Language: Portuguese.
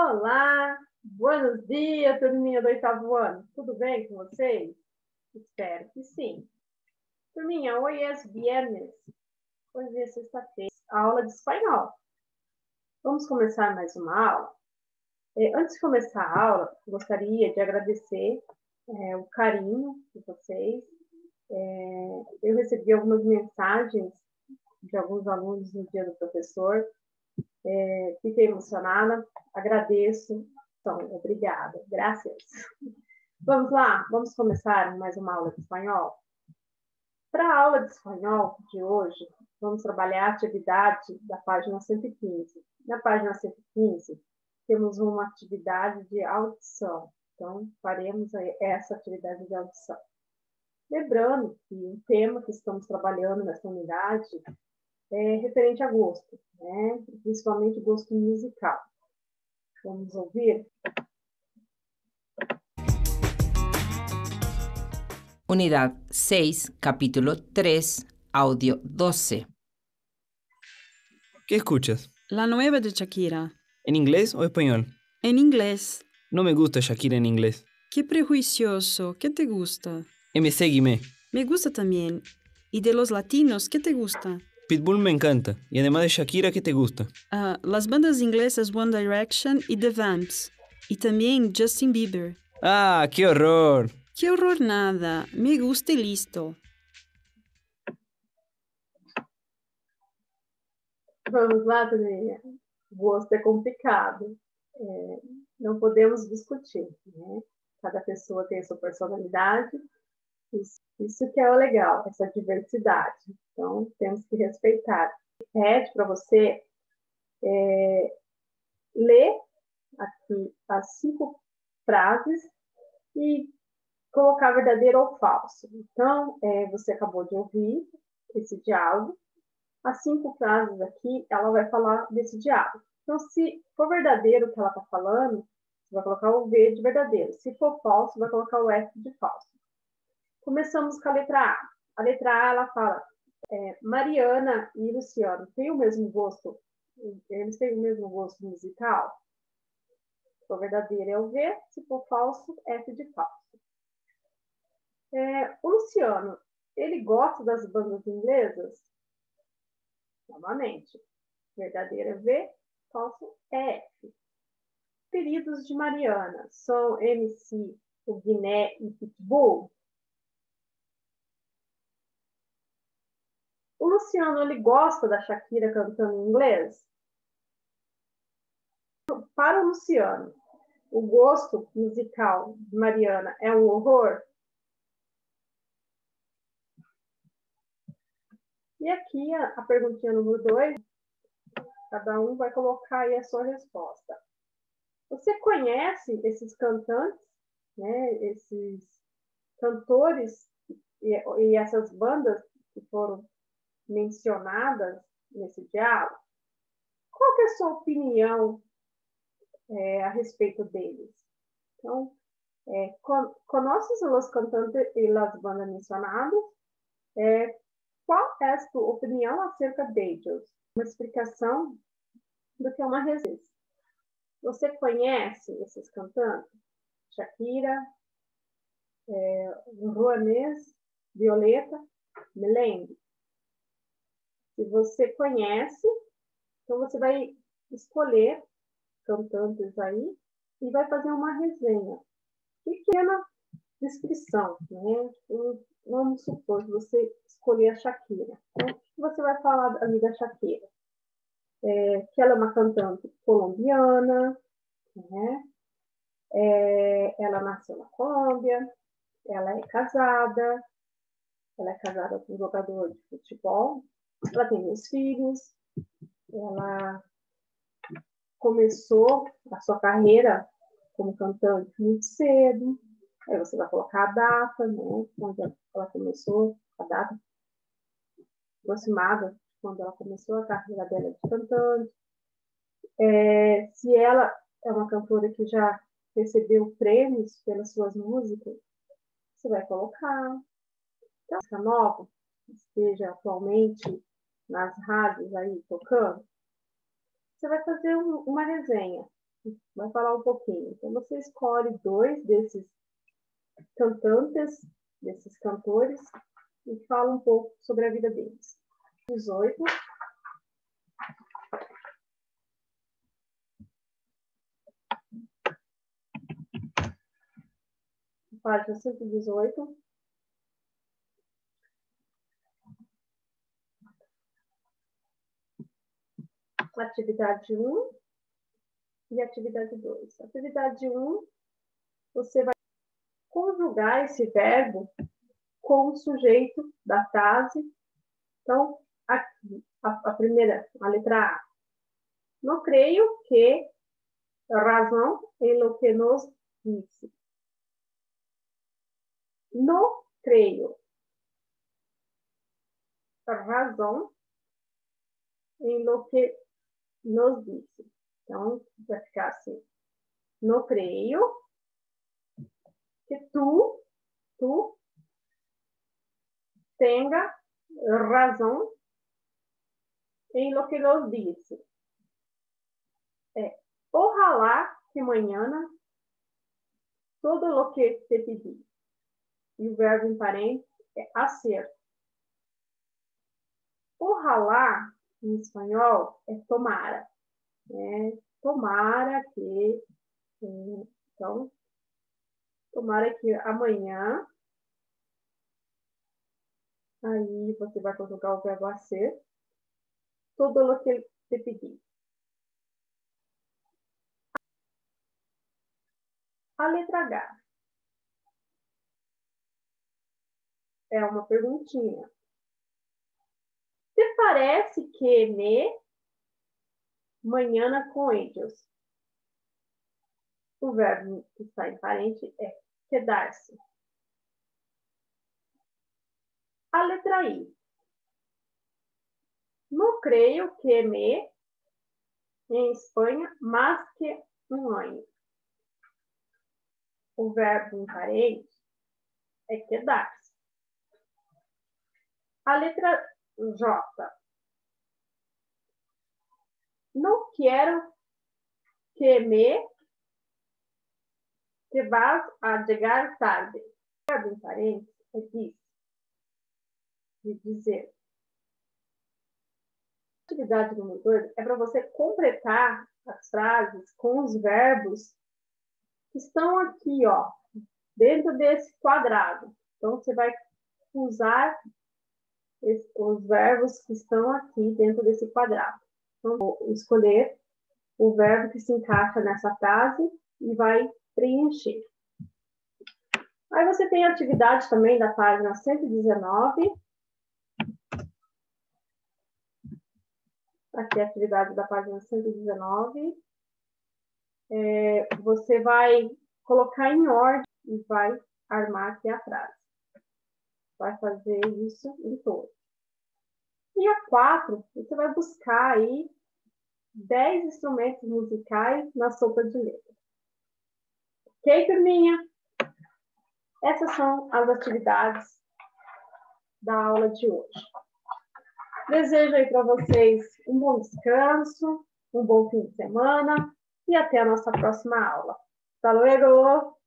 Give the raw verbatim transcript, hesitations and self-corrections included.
Olá, buenos dias, turminha do oitavo ano. Tudo bem com vocês? Espero que sim. Turminha, hoje é viernes. Hoje é sexta-feira, aula de espanhol. Vamos começar mais uma aula. É, antes de começar a aula, gostaria de agradecer é, o carinho de vocês. É, eu recebi algumas mensagens de alguns alunos no dia do professor. É, fiquei emocionada, agradeço. Então, obrigada, graças. Vamos lá, vamos começar mais uma aula de espanhol. Para a aula de espanhol de hoje, vamos trabalhar a atividade da página cento e quinze. Na página cento e quinze, temos uma atividade de audição. Então, faremos essa atividade de audição. Lembrando que o tema que estamos trabalhando nessa unidade é referente a gosto, né? Principalmente gosto musical. Vamos ouvir? Unidad seis, capítulo tres, audio doce. ¿Qué escuchas? La nueva de Shakira. ¿En inglés o español? En inglés. No me gusta Shakira en inglés. Qué prejuicioso. ¿Qué te gusta? M C Guimé. Me gusta también. ¿Y de los latinos, qué te gusta? Pitbull me encanta. Y además de Shakira, ¿qué te gusta? Uh, las bandas inglesas One Direction y The Vamps. Y también Justin Bieber. ¡Ah, qué horror! ¡Qué horror nada! Me gusta y listo. Vamos lá, turminha. Gosto é complicado. É, não podemos discutir, né? Cada pessoa tem a sua personalidade. Isso, isso que é o legal, essa diversidade. Então, temos que respeitar. Pede para você é, ler aqui as cinco frases e colocar verdadeiro ou falso. Então, é, você acabou de ouvir esse diálogo. As cinco frases aqui, ela vai falar desse diálogo. Então, se for verdadeiro o que ela está falando, você vai colocar o V de verdadeiro. Se for falso, vai colocar o F de falso. Começamos com a letra A. A letra A, ela fala, é, Mariana e Luciano têm o mesmo gosto, eles têm o mesmo gosto musical? Se for verdadeiro é o V, se for falso, F de falso. É, o Luciano, ele gosta das bandas inglesas? Novamente, verdadeiro é V, falso é F. Apelidos de Mariana são M C, o Guiné e Pitbull? O Luciano, ele gosta da Shakira cantando em inglês? Para o Luciano, o gosto musical de Mariana é um horror? E aqui a, a perguntinha número dois, cada um vai colocar aí a sua resposta. Você conhece esses cantantes, né, esses cantores e, e essas bandas que foram mencionadas nesse diálogo? Qual que é a sua opinião é, a respeito deles? Então, é, con ¿conoces los cantantes y las bandas mencionadas? É, qual é a sua opinião acerca deles? Uma explicação do que é uma resenha. Você conhece esses cantantes? Shakira, é, Juanes, Violeta, Melengue. Se você conhece, então você vai escolher cantantes aí e vai fazer uma resenha. Pequena descrição, né? Então, vamos supor que você escolher a Shakira. Então, o que você vai falar ali da Shakira? É, que ela é uma cantante colombiana, né? É, ela nasceu na Colômbia, ela é casada, ela é casada com um jogador de futebol, ela tem dois filhos, ela começou a sua carreira como cantante muito cedo. Aí você vai colocar a data, né, onde ela começou, a data aproximada, quando ela começou a carreira dela de cantante. É, se ela é uma cantora que já recebeu prêmios pelas suas músicas, você vai colocar. Então, música nova, que esteja atualmente nas rádios aí tocando, você vai fazer um, uma resenha. vai falar um pouquinho. Então, você escolhe dois desses cantantes, desses cantores, e fala um pouco sobre a vida deles. dezoito. Página cento e dezoito. Atividade um e atividade dois. Atividade um, você vai conjugar esse verbo com o sujeito da frase. Então, aqui, a, a primeira, a letra A. No creio que razão é lo que nos disse. No creio razão em lo que nos disse. Então, vai ficar assim. No creio que tu, tu tenha razão em lo que nos disse. É, ojalá que amanhã todo lo que te pedi. E o verbo em parênteses é hacer. Ojalá, em espanhol, é tomara. É, tomara que... Então, tomara que amanhã... Aí você vai conjugar o verbo hacer. Todo lo que te pedi. A letra H. É uma perguntinha. Te parece que me mañana com ellos? O verbo que está em parente é quedar-se. A letra I. No creio que me em Espanha mais que um ano. O verbo em parente é quedar-se. A letra J. Não quero que me que vas a chegar tarde. O verbo em parente é dizer. De dizer. A atividade número dois é para você completar as frases com os verbos que estão aqui, ó, dentro desse quadrado. Então, você vai usar esse, os verbos que estão aqui dentro desse quadrado. Então, vou escolher o verbo que se encaixa nessa frase e vai preencher. Aí você tem a atividade também da página cento e dezenove. Aqui a atividade da página cento e dezenove. É, você vai colocar em ordem e vai armar aqui a frase. Vai fazer isso em todo. E a quatro, você vai buscar aí dez instrumentos musicais na sopa de letras. Ok, turminha? Essas são as atividades da aula de hoje. Desejo aí para vocês um bom descanso, um bom fim de semana e até a nossa próxima aula. Hasta luego!